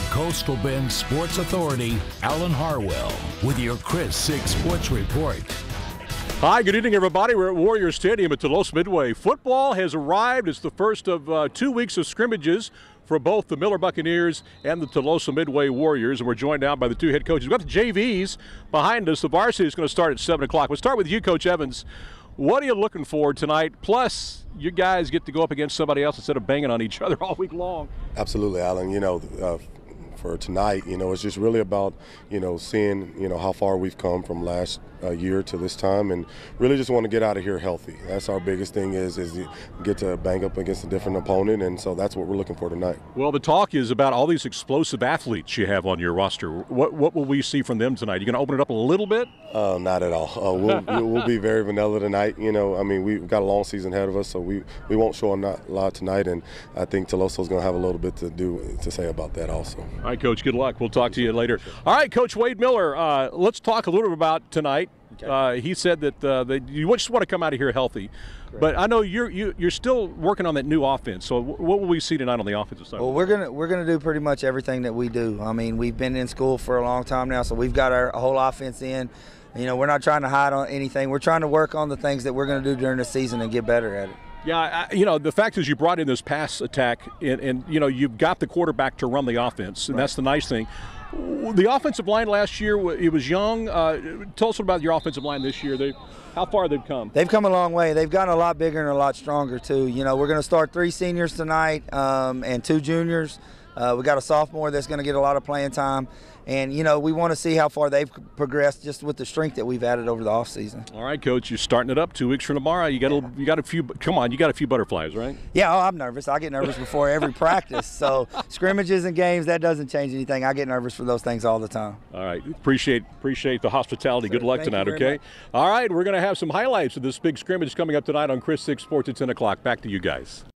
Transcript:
Coastal Bend Sports Authority, Alan Harwell, with your Chris 6 Sports Report. Hi, good evening, everybody. We're at Warrior Stadium at Tuloso Midway. Football has arrived. It's the first of 2 weeks of scrimmages for both the Miller Buccaneers and the Tuloso Midway Warriors, and we're joined now by the two head coaches. We've got the JVs behind us. The varsity is going to start at 7 o'clock. We'll start with you, Coach Evans. What are you looking for tonight? Plus, you guys get to go up against somebody else instead of banging on each other all week long. Absolutely, Alan. For tonight, it's just really about, seeing, how far we've come from last year to this time, and really just want to get out of here healthy. That's our biggest thing is get to bang up against a different opponent, and so that's what we're looking for tonight. Well, the talk is about all these explosive athletes you have on your roster. What will we see from them tonight? You going to open it up a little bit? Not at all. We'll be very vanilla tonight. We've got a long season ahead of us, so we won't show a lot tonight, and I think Tuloso's going to have a little bit to say about that also. All right, Coach, good luck. We'll talk to you later. All right, Coach Wade Miller, let's talk a little bit about tonight. Okay. He said that you just want to come out of here healthy. Correct. But I know you're still working on that new offense. So what will we see tonight on the offensive side? Well, we're gonna do pretty much everything that we do. I mean, we've been in school for a long time now, so we've got our whole offense in. We're not trying to hide on anything. We're trying to work on the things that we're going to do during the season and get better at it. Yeah, the fact is you brought in this pass attack, and you've got the quarterback to run the offense, and right. That's the nice thing. The offensive line last year, it was young. Tell us about your offensive line this year. How far they've come? They've come a long way. They've gotten a lot bigger and a lot stronger, too. We're going to start 3 seniors tonight and 2 juniors. We got a sophomore that's going to get a lot of playing time. And, we want to see how far they've progressed just with the strength that we've added over the offseason. All right, Coach, you're starting it up 2 weeks from tomorrow. You got a few butterflies, right? Yeah, I'm nervous. I get nervous before every practice. So scrimmages and games, that doesn't change anything. I get nervous for those things all the time. All right, appreciate the hospitality. Good luck tonight, okay? All right, we're going to have some highlights of this big scrimmage coming up tonight on Chris 6 Sports at 10 o'clock. Back to you guys.